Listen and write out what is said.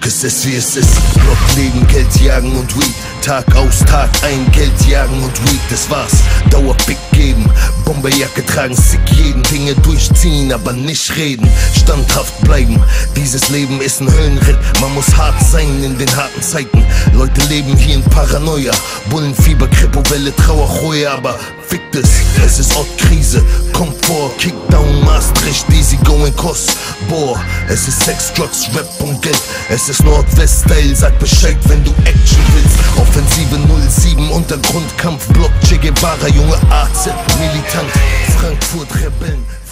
es ist wie es ist. Blockleben, Geld jagen und Weed. Tag aus, Tag ein, Geld jagen und Weed. Das war's, Dauer Pick geben, Bomberjacke tragen, sick jeden. Dinge durchziehen, aber nicht reden. Standhaft bleiben, dieses Leben ist ein Höllenritt. Man muss hart sein in den harten Zeiten. Leute leben hier in Paranoia. Bullenfieber, Kripowelle, Trauerreue, aber fickt es ist Ortkrise. Komfort, Kickdown, Maastricht, easy going Kost. Boah, es ist Sex, Drugs, Rap und Geld. Es ist Nordwest-Style, sag Bescheid, wenn du Action willst. Offensive 07, Untergrundkampf, Block, Che Guevara, junge AZ, Militant, Frankfurt, Rebellen.